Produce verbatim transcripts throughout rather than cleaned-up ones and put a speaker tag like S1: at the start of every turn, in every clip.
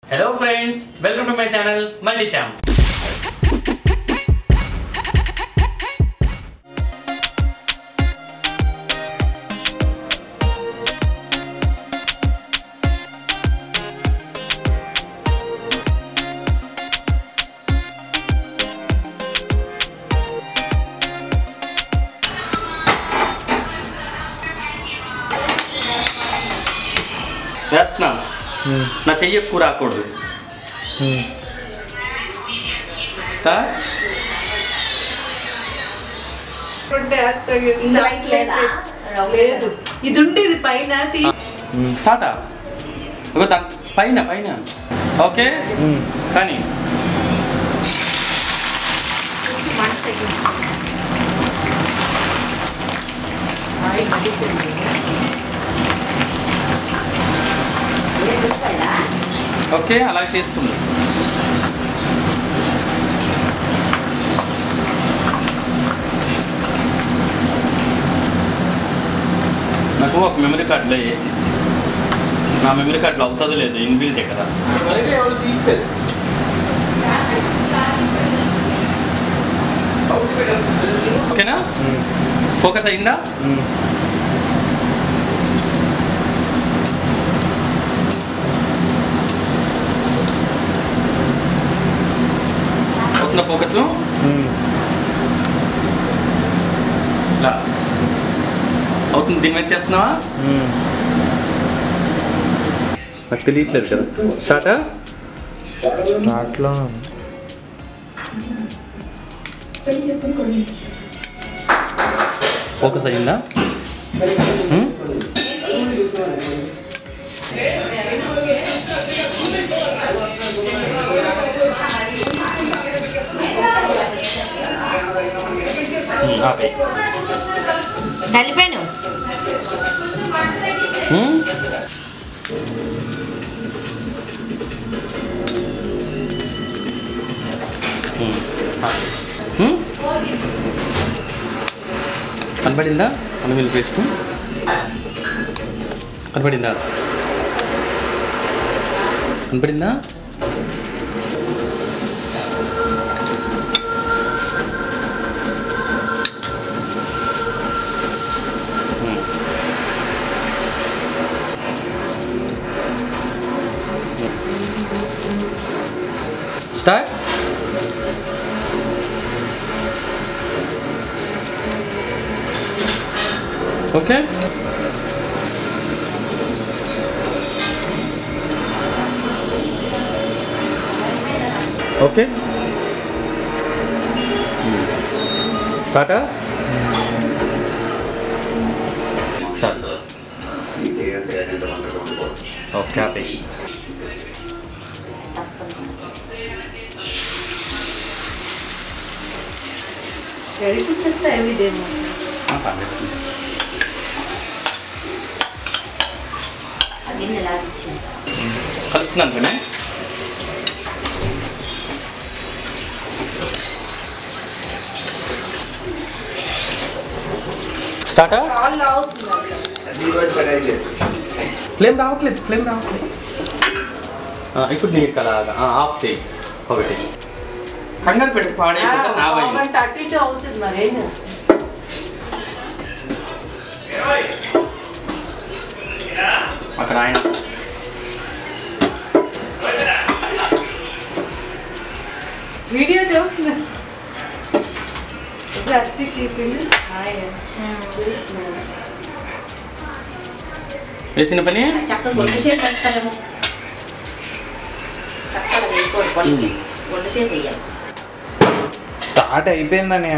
S1: Hello friends, welcome to my channel Malli Cham. Rasna. నా చెయ్యి ఎక్కువ రాకూడదు. స్టార్ట్.
S2: లేదు ఇది ఉండి ఇది పైన
S1: స్టార్ట్. పైన పైన ఓకే కానీ ఓకే అలా చేస్తుంది. నాకు ఒక మెమరీ కార్డులో వేసి ఇచ్చి నా మెమరీ కార్డులో అవుతుంది లేదు ఇన్బిల్టే కదా. ఓకేనా ఫోకస్ అయిందా? ఫోకస్ ఇలా అవుతుంది. దీని మీద చేస్తున్నావా?
S3: నాకు తెలియట్లేదు కదా. స్టార్టా స్టార్ట్లో
S1: ఫోకస్ అయిందా?
S2: కలిపాను.
S1: కనపడిందా అల్లం వెల్లుల్లి పేస్ట్? కనపడిందా? కనపడిందా? స్టార్ట్. ఓకే ఓకే స్టార్టా స్టార్ట్. Okay happy. కలుపుతున్నాను కానీ స్టార్టా? ఫ్లేమ్ రావట్లేదు ఫ్లేమ్ రావట్లేదు ఇప్పుడు నీకు అలాగా ఆఫ్ చేయి. ఒకటి కంగారు పెట్టి పాడైపోతే నా భయం.
S2: అవుతుంది మరి
S1: అక్కడ ఆయన
S2: వీడియో చూస్తున్నా.
S1: వేసిన పని
S2: చక్కగా గొడ్డు చేసి వేస్తారేమో. చక్కగా గొడ్డు చేసి వేయాలి.
S3: స్టార్ట్ అయిపోయిందని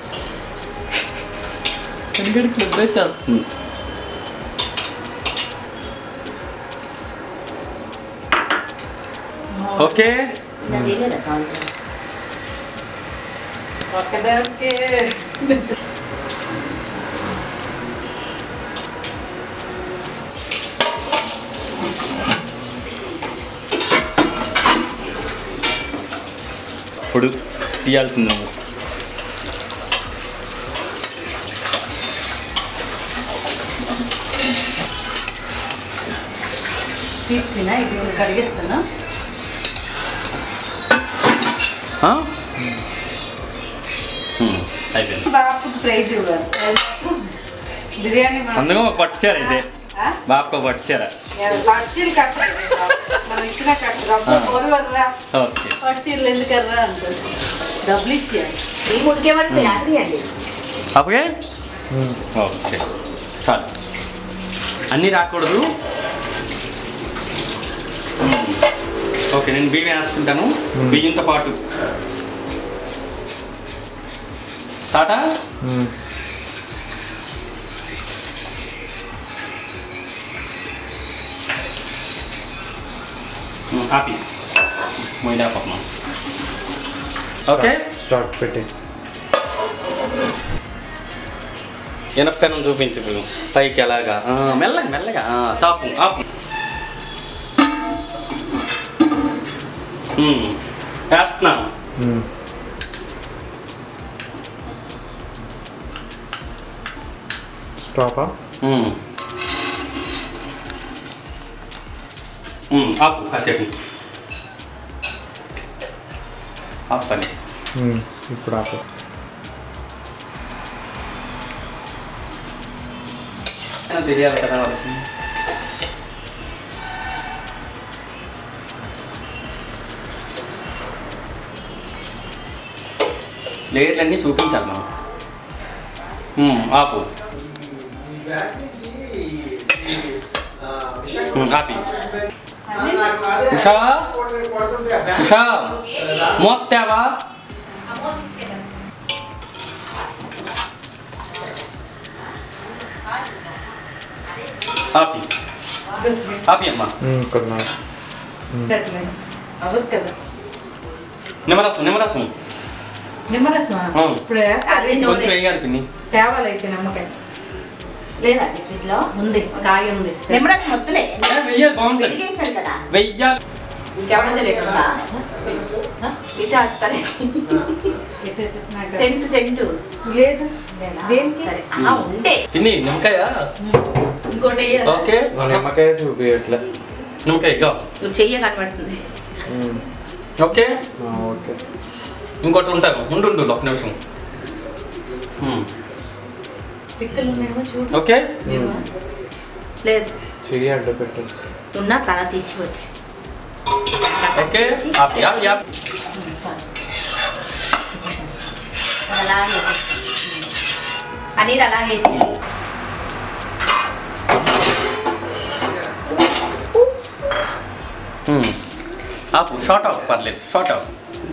S1: ఎందుకంటే క్లిప్ చేస్తుంది. ఓకే
S2: ఒక్కదానికే
S1: ఇప్పుడు తీయాల్సింది
S2: తీసుకున్నా ఇప్పుడు కడిగేస్తాను.
S1: అయిపోయింది.
S2: బాపుకి ప్రైజ్ ఇవ్వాలి. బిర్యానీ
S1: అందుకో పట్టుచారు అయితే బాపుకో పట్టుచారా
S2: పట్టీలు కట్టాలి మనం ఇచ్చిన కట్టరా
S1: ఓకే
S2: పట్టీలు ఎందుకర్రా అంటారు. డబ్బులు ఇచ్చేయాలి.
S4: ఈ ముడికేమంటే యాగ్రీ అండి.
S1: అప్పుడే ఓకే చాలు అన్నీ రాకూడదు. ఓకే నేను బియ్యం వేస్తుంటాను. బియ్యంతో పాటు స్టార్టా హ్యాపీ మైదా పప్మా. ఓకే
S3: స్టార్ట్ పెట్టి
S1: ఎనపకనం చూపించు పైకి ఎలాగా మెల్లగా మెల్లగా చాపు ఆపు. వేస్తున్నాం.
S3: స్టాపా
S1: ఆపు కాసేపు ఆపు పని.
S3: ఇప్పుడు ఆపు.
S1: తెలియాలి కదా వాళ్ళకి. లేయర్లన్నీ చూపించాలి మనం. ఆపు ఆపి. ఉషా ఉషా మోత్తావా ఆపి ఆపి అమ్మా.
S2: అవదు కదా
S1: నిమ్మరసం నిమ్మరసం
S2: నిమ్మరసం ఇప్పుడు
S1: కొంచెం వేయాలి పిన్ని.
S2: తేవాలి అయితే నిమ్మకాయ
S4: లేదా ఫ్రిడ్జ్ లో
S2: ఉంది కాయ ఉంది.
S4: నిమ్మరసం మొత్తులే
S1: వెయ్యాలి బాగుంటుంది
S4: చేశారు కదా.
S1: వెయ్యాలి.
S4: ఇంకెవడో లేకుండా ఇటు వస్తారే సెంటు సెంటు
S2: లేదు
S4: దేనికి సరే ఉంటే
S1: పిన్ని నిమ్మకాయ.
S4: ఇంకోటి
S1: ఓకే
S3: నిమ్మకాయ చూపించట్లే.
S1: నిమ్మకాయ ఇగో
S4: నువ్వు చెయ్య కనబడుతుంది.
S1: ఓకే
S3: ఓకే
S1: ఇంకోటి ఉంటాను ఉండు ఉండు ఒక నిమిషం.
S2: చిక్కులు ఉన్నాయేమో చూడు.
S1: ఓకే
S4: లేదు
S3: చెయ్యి అడ్డ పెట్టేసి
S4: ఉన్నా తల తీసి వచ్చి
S1: ఓకే ఆపి ఆపి ఆపి.
S4: అలాగే పన్నీర్ అలాగే
S1: ఆపు షార్ట్ ఆఫ్ పర్లేదు షార్ట్ ఆఫ్.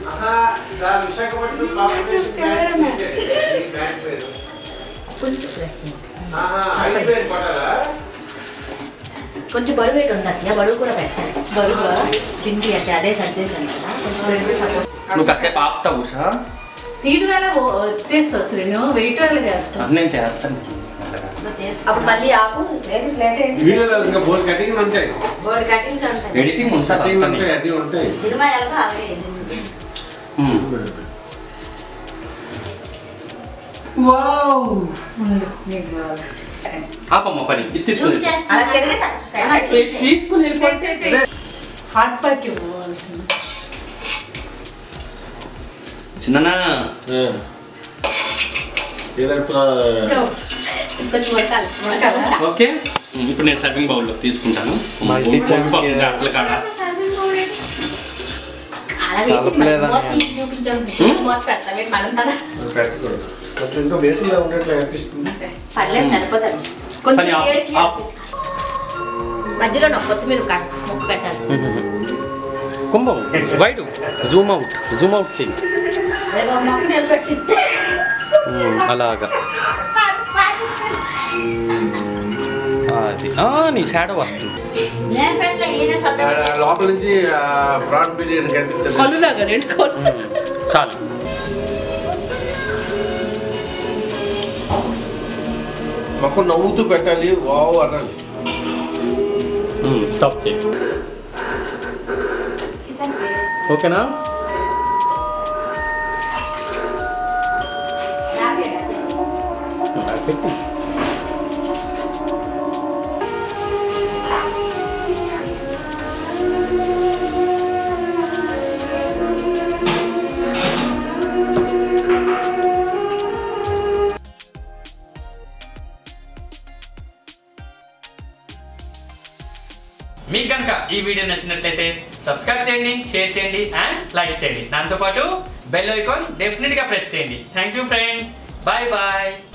S4: కొంచెం బరువు పెట్టి ఉంది అట్లా బరువు కూడా పెట్టాలి. బరువు పిండి అంటే అదే సర్దేశాను కదా కొంచెం.
S1: నువ్వు కాసేపు ఆపుతావు ఉషా.
S2: తీడు వేళ చేస్తావు శ్రీను వెయిట్ వేళ చేస్తావు.
S1: నేను చేస్తాను.
S4: అప్పుడు మళ్ళీ ఆపు
S5: బోర్డు కటింగ్ ఉంటాయి
S4: బోర్డు కటింగ్స్ ఉంటాయి.
S1: ఎడిటింగ్ ఉంటుంది.
S5: ఉంటాయి అన్నీ ఉంటాయి.
S4: సినిమా ఎలాగో అలాగే
S1: ఆపమ్మ పని ఇది తీసుకుని
S4: అలా తిరిగేసా
S2: తీసుకుని వెళ్ళిపోతే హాట్ ప్యాక్ ఇవ్వాల్సింది.
S1: చిన్ననా
S4: కొంచెం ఉడకాలి ఉడకాలా
S1: ఓకే ఇప్పుడు నేను సర్వింగ్ బౌల్లో తీసుకుంటాను.
S3: మల్టీ ఛానల్
S1: అట్ల కాడ
S4: అలాగే
S3: కలపలేదా?
S4: చూపించాము మూత పెడతా మీరు మనం కదా
S5: పెట్టకూడదు కొంచెం ఇంకా వేసులో ఉండేట్లు అనిపిస్తుంది.
S4: పర్లేదు సరిపోతుంది.
S1: పని
S4: కొంచెం
S1: ఆపు,
S4: వేడికి
S1: ఆపు.
S4: మధ్యలో ఒక కొత్తిమీర కట్ ముక్క పెట్టాలి.
S1: కుంభం wide zoom out zoom out చెయ్యి.
S4: అదే ఒక మొక్క నిలబెట్టింది
S1: అలాగా అది నీ షాడో వస్తుంది.
S4: నేను పెట్టలే ఈయన సబ్బు
S5: ఆడ లోపల నుంచి ప్రాన్ బిర్యానీ కనిపిస్తుంది.
S2: కలులాగా రెండు కళ్ళు
S1: చాలు
S5: మొక్క నవ్వుతూ పెట్టాలి. వావ్ అనాలి.
S1: స్టాప్ చేయి. ఓకేనా పెట్టు. మీకు కనుక ఈ వీడియో నచ్చినట్లయితే సబ్స్క్రైబ్ చేయండి, షేర్ చేయండి అండ్ లైక్ చేయండి. దాంతోపాటు బెల్ ఐకాన్ డెఫినెట్గా ప్రెస్ చేయండి. Thank you friends, bye bye.